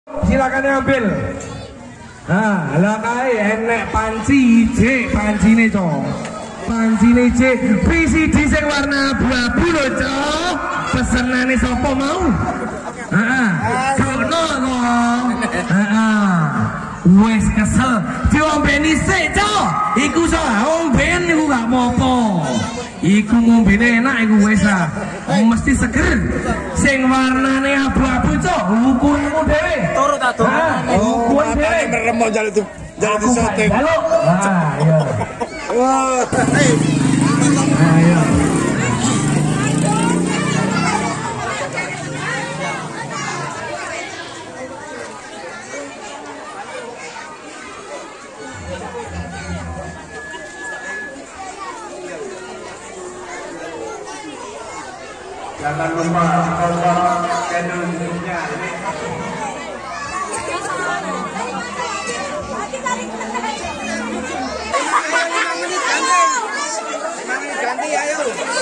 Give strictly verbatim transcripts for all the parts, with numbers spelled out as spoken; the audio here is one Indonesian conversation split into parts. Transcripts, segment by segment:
Silakan ambil. Nah, lah kae enek panci J, pancine cok. Pancine J, V C D sing warna abu-abu lho cok. Pesenane sapa mau? Heeh. Sono to. Heeh. Wes kesel, diombeni sik cok. Iku so omben iku gak apa-apa. Iku ngombene enak iku wis ah. Mesti seger. Sing warnane abu-abu cok, ukurmu dhewe. Turu ta turu. Oh, ukur dhewe. Merem jalan itu jalan di syuting. Halo. Ah, iya. Wah. Ayo. Jangan lupa follow channel YouTube-nya ini. Ganti ayo.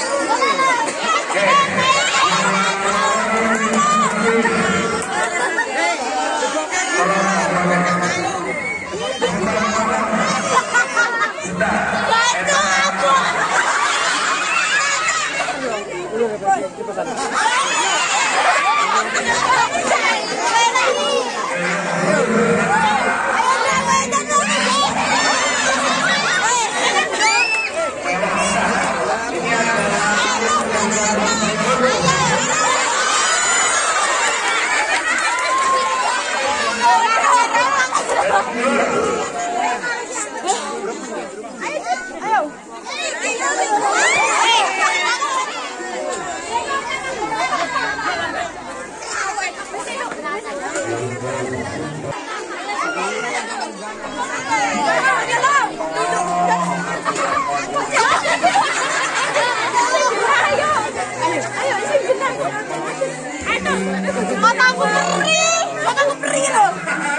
Mataku perih, mataku perih loh.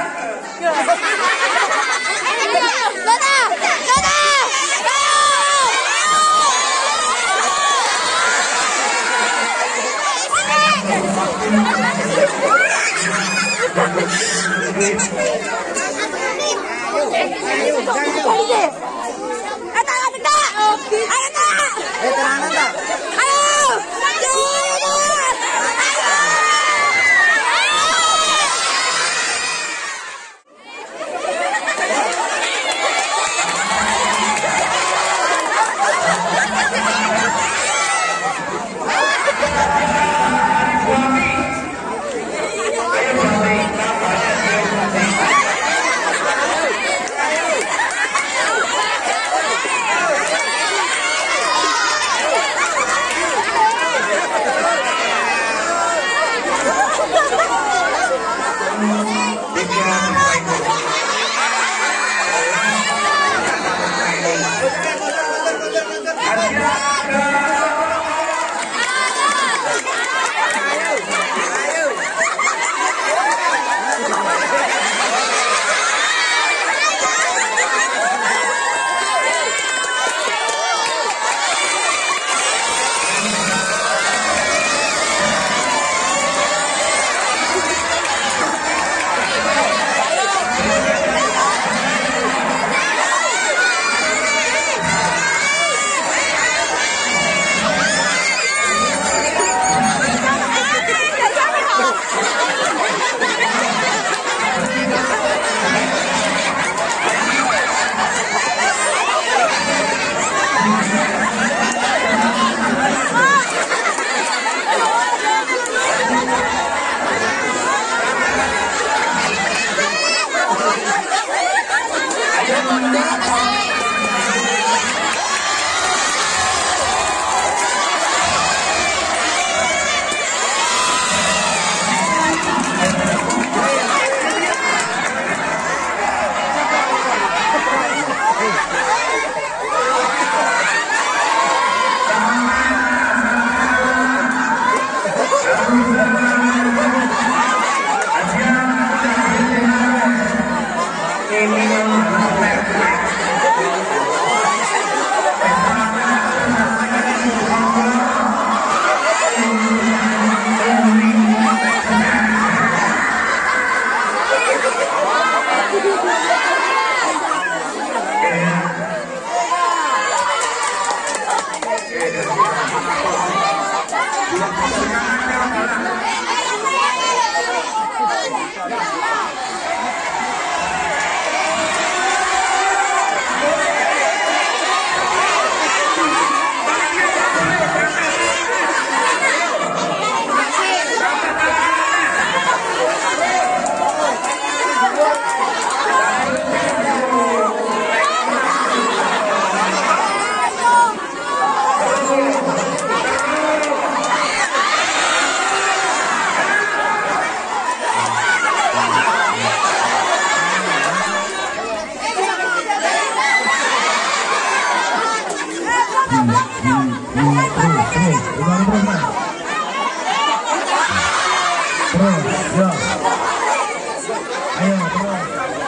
Lona, Lona, Ayo, terus.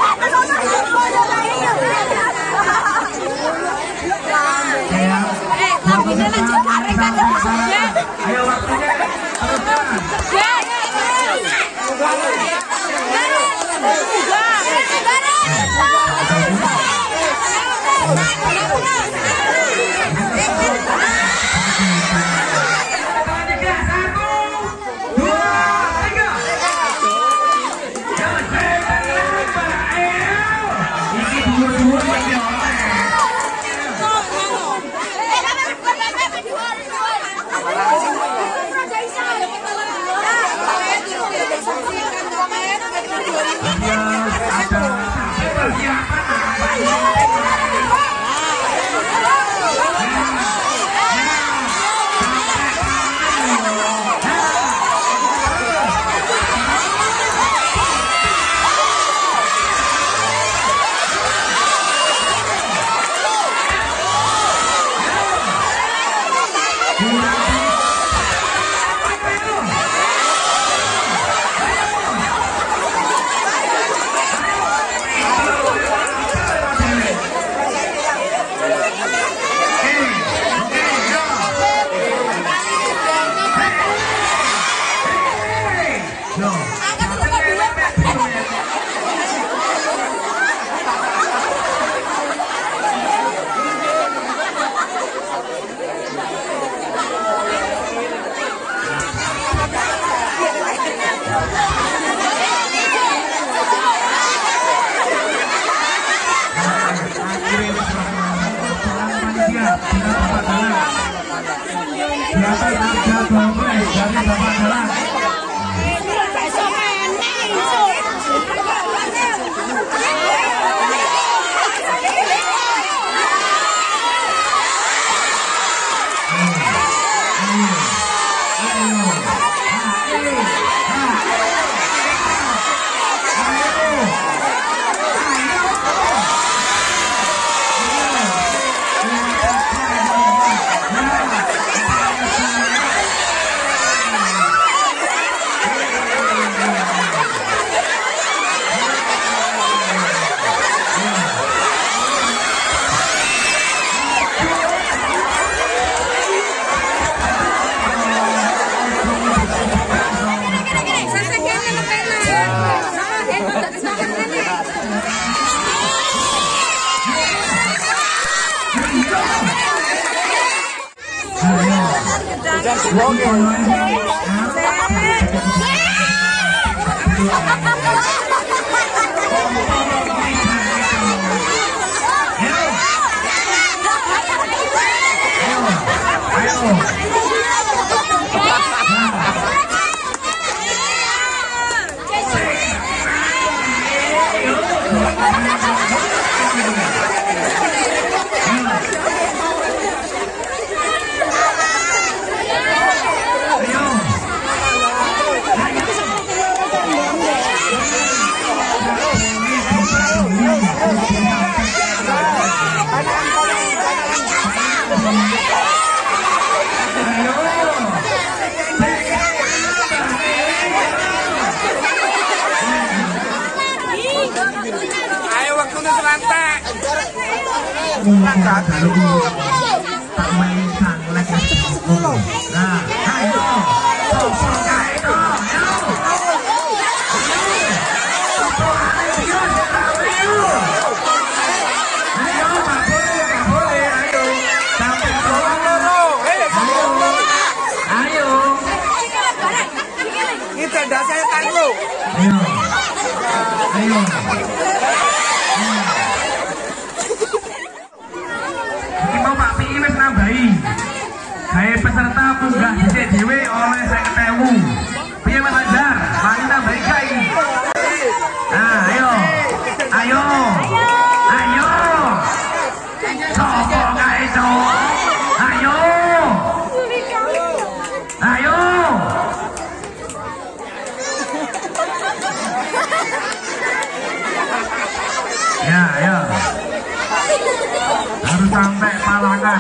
Eh, lambungnya lanjut garing kan? Ayo waktunya teruskan. Ayo waktunya selantak. Tak main sanglek. Nah, ayo. Sopo kae to? Tanda saya tangguh. Ayo. Ayo. Iki mau Pak Pi wis nambahi. Gawe peserta munggah dhisik dhewe oleh seket ewu. Piye Mas Anjar? Wani nambahi gawe iki. Nah, ayo. Ayo. Ayo. Sopo kae, Cok? Ayo. Ayo. Ya, ya. Harus sampai Palangan.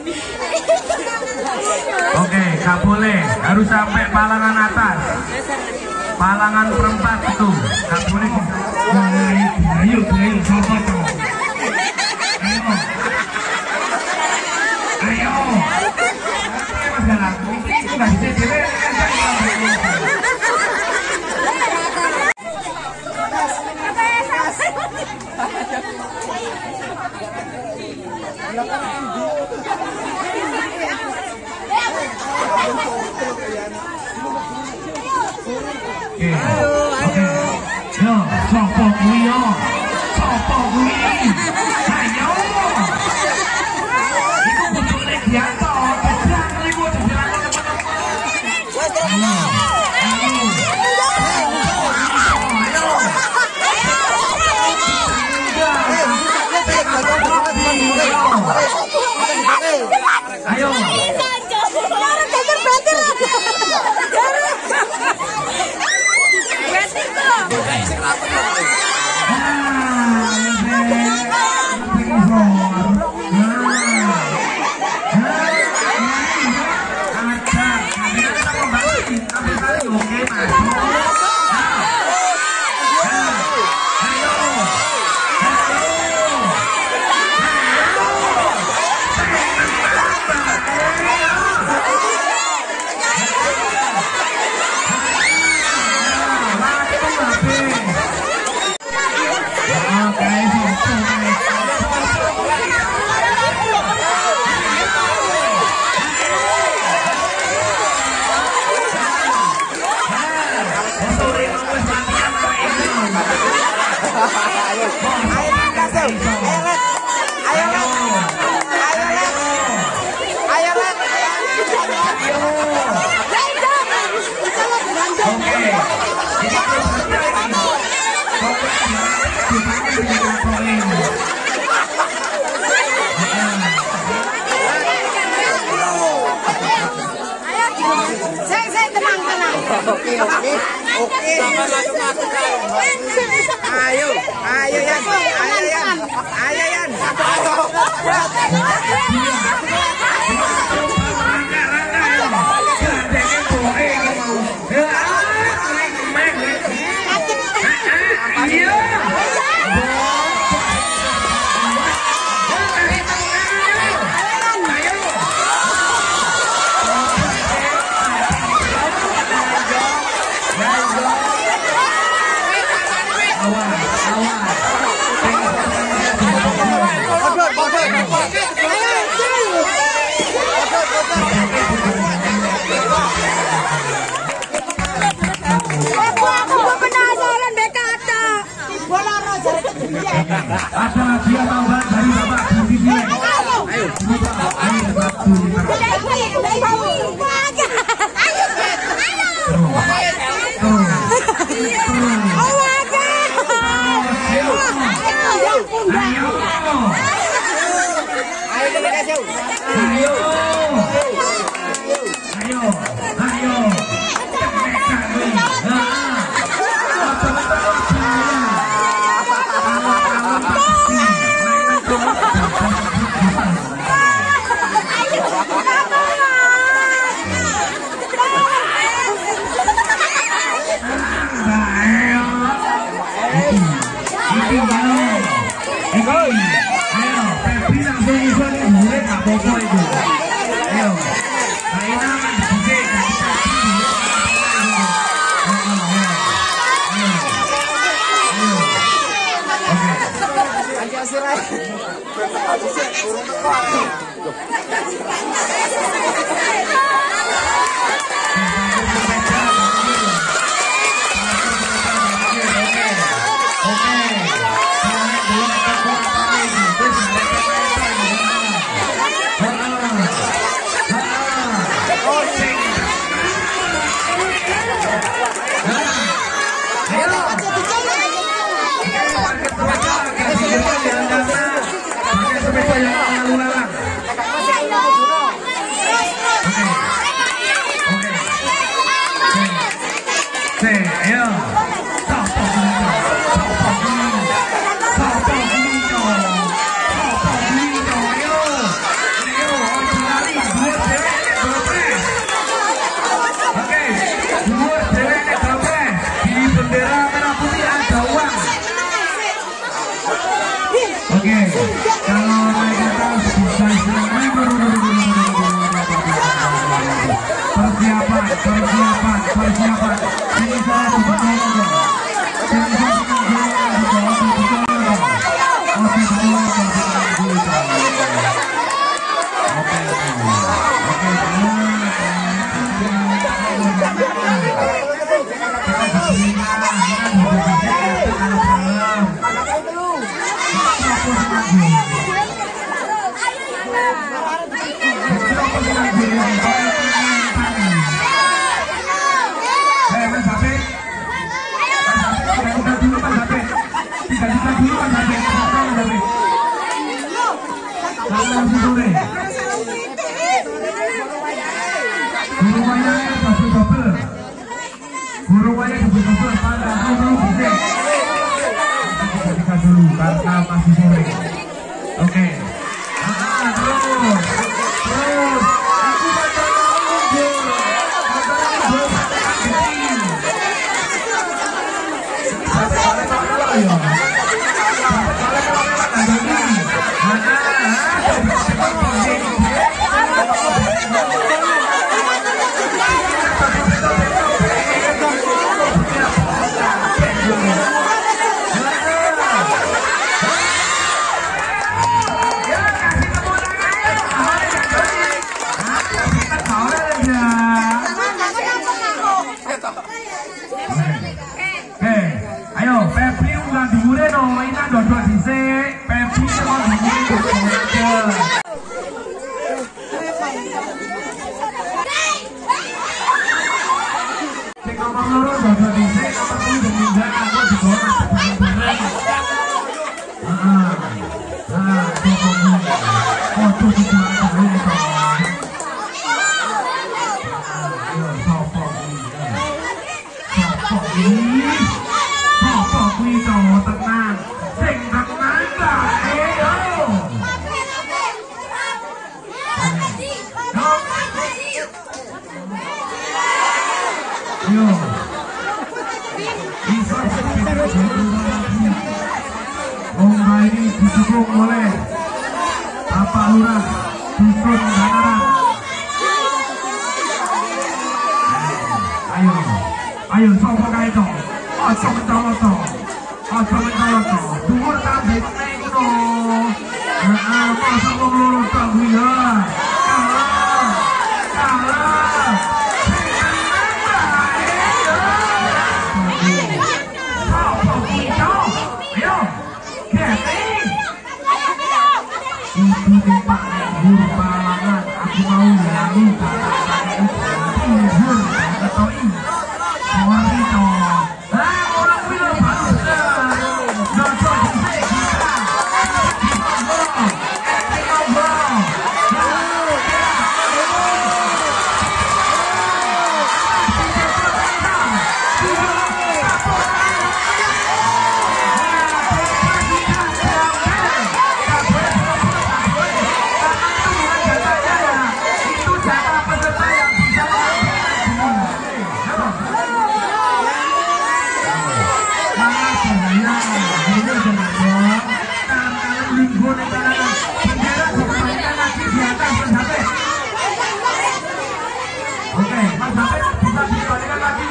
Oke, nggak boleh. Harus sampai Palangan atas. Palangan perempat betul. Nggak boleh. Ayo, ayo, coba dong. Ayo. Ayo. Mas Galang, itu nggak bisa cewek. Ayo, ayo. Yo, sopo kuwi yo? Sopo kuwi? Ayo. Iku bojone Dianto, kedan iku dibilang teman-teman. Ayo. Ayo. Ayo. Oke, oke, oke. Ayo, ayo Yan, ayo Yan, ayo Yan. Ada hadiah tambahan dari Bapak Budi Sile. Ayo, Mas David. Tiga dulu Mas David. Tiga tiga dulu Mas David. Mas David. Kalau sore. Guru wayang double double. Guru wayang double double pada dulu bisa. Tiga tiga dulu karena masih sore. Oke. Ah, terus. Terus. Dodok dhisik, Pepsi sama dhisik aja. Sing nomor loro dodok dhisik, nomor telu dimindah aku digowo bareng-bareng. Heeh. Nah, foto dijual dulu to. Ayo sopo iki. Sopo iki? Sopo kuwi to tenang. Sing tenang bae yo. Yo. Bisa sepeda jalan. Lomba ini didukung oleh Bapak Lurah Dusun Banaran. Ayo, ayo sopo kae to? Ojo mencolot. Ojo mencolot. Dhuwur tambah ning ngono. Heeh, mosok wong loro tok kuwi ya. Kalah. Kalah. Sopo kuwi to? Ayo. Keping. Ibu tempat gur balangan aku mau nyanyi kata-kata itu gur ketoi. Mari to. Ah, orang kuwi lho bagus. Dodok dhisik kita. Oke, Mas David bisa dibalikan lagi.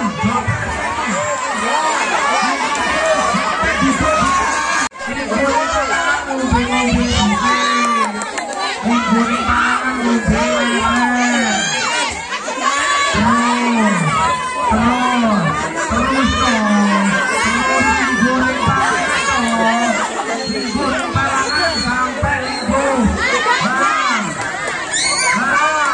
Ini boleh tangan mobil, boleh tangan mobil. Terus, terus dong, terus boleh tangan dong, boleh tangan sampai ibu. Nah, nah,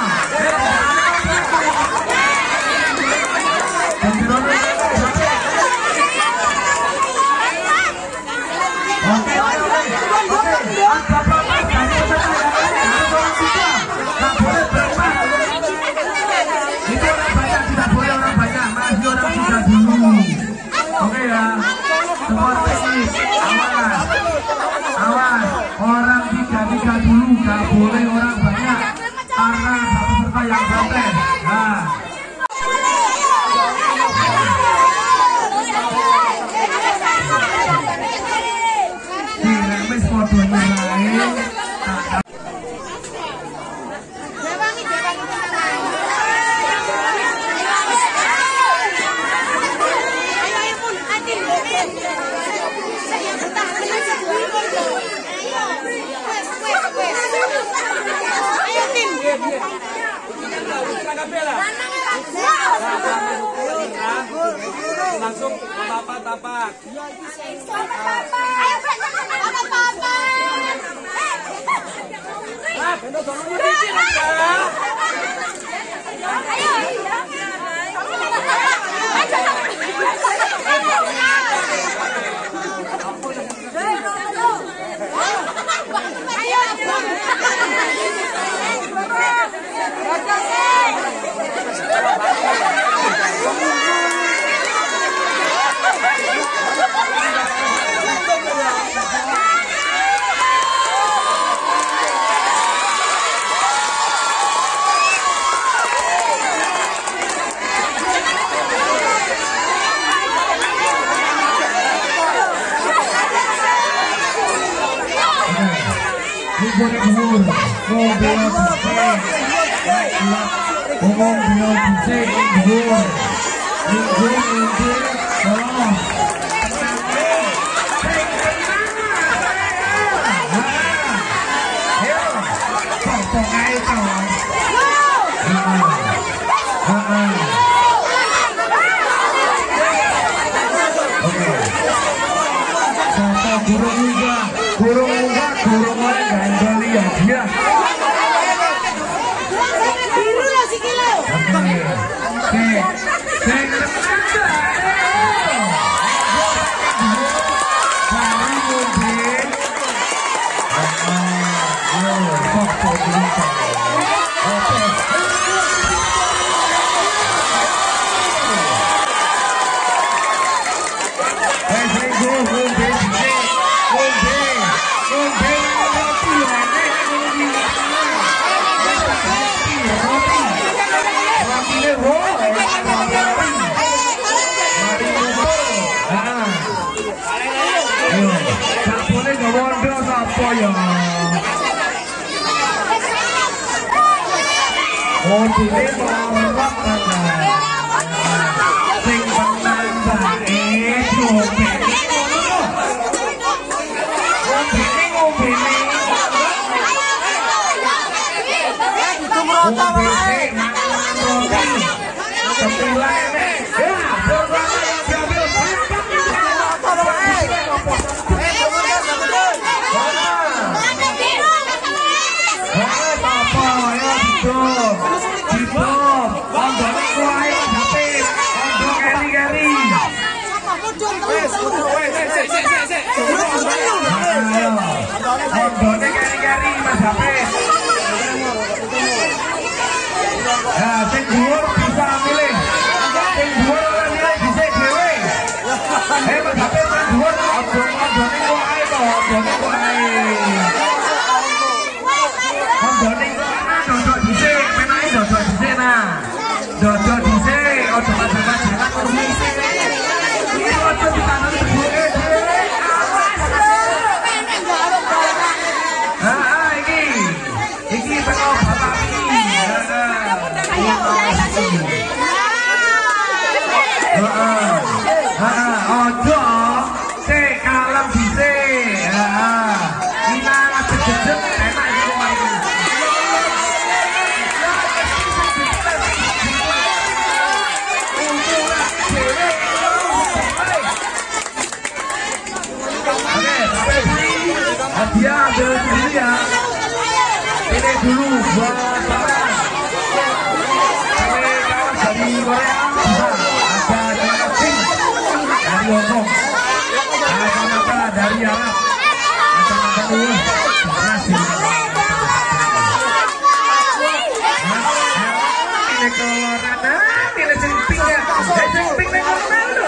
oke ya, semua teknis, awas, awas, orang tiga-tiga dulu, gak boleh orang banyak, karena satu peserta yang protes. Nah, diremes fotonya lain. Langsung tapak-tapak. Ayo, tapak-tapak. Ah, bener dulu dikit lah. Ayo. Burung muda, burung muda, burung muda gandoli ya dia. Biru ya si kilo. Oke, cek, cek, dari mobil. Một thì đến vào bắt là tình bằng nan và ế chuột mẹ một thì đến một thì này một thì đến mà một thì tập trung lại đấy ya tôi ra cho biết Ondone kari-kari Mas Hafiz. Nah, sing dhuwur bisa milih. Sing dhuwur ora milih dhisik dhewe. Eh Mas Hafiz sing dhuwur ondone kok ae to, ondone kok ae. Ondone kok ana dodok dhisik, penake dodok dhisik nah. Dodok dhisik, ojo macam-macam kok misi. Iki ojo ditanani dhuwure dhewe. Iki teko bapak iki. Heeh. Heeh, ojo sik kalem dhisik. Heeh. Inang jedeg enak iki mari. Oke, hadiah ambil dulu ya. Ini dulu buat para kawan dari Korea, ada dari Sing, dari Hongkong, ada mata dari Arab, ada mata dulu, nasi. Ini kolorana, ini jemping ya, eh jemping nih kolorana.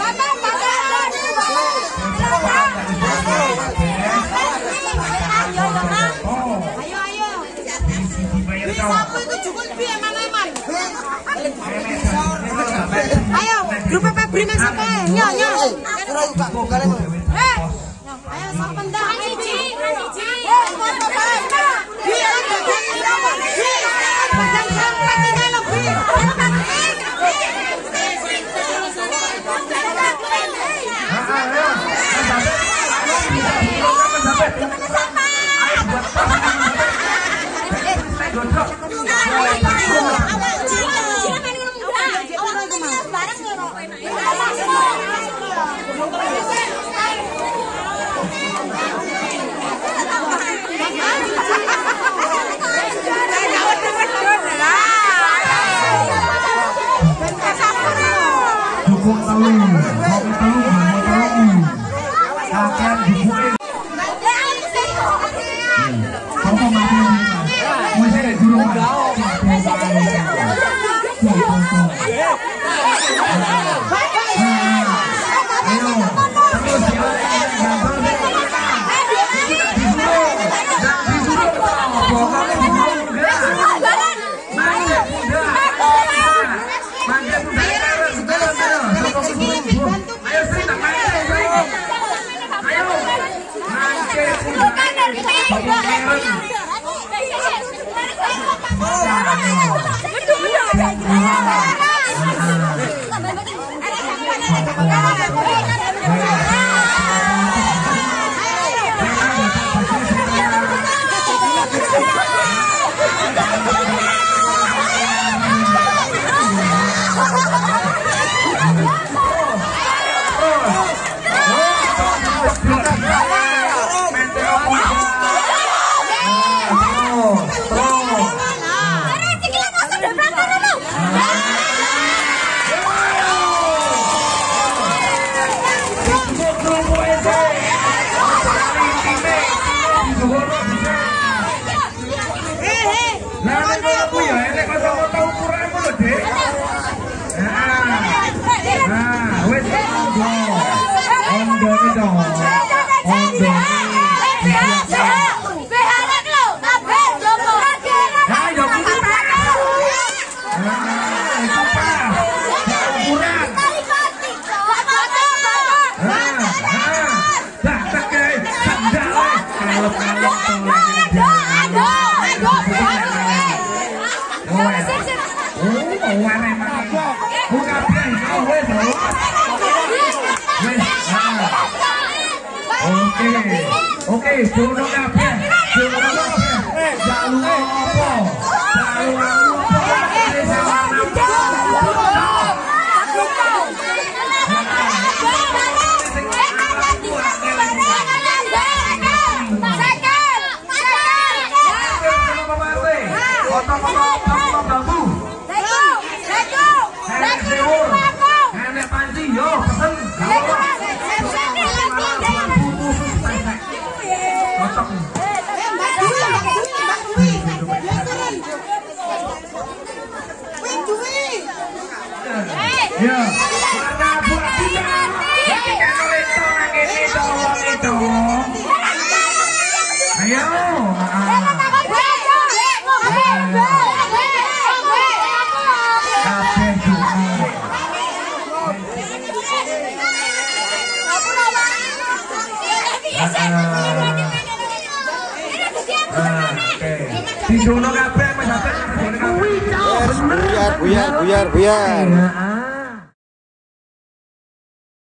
Ayo, grup Febri Mas apa? Yo yo. Eh, ayo sampean dah siji, siji. Eh, foto foto. Biar badan kita bersih. Badan sampai kita lebih. Oke, jono kabeh, jono kabeh, jalur apa? Jalur ya, warna buah kita. Lagi kalau itu lagi itu itu. Ayo. Di sono kabeh wis buyar buyar buyar buyar.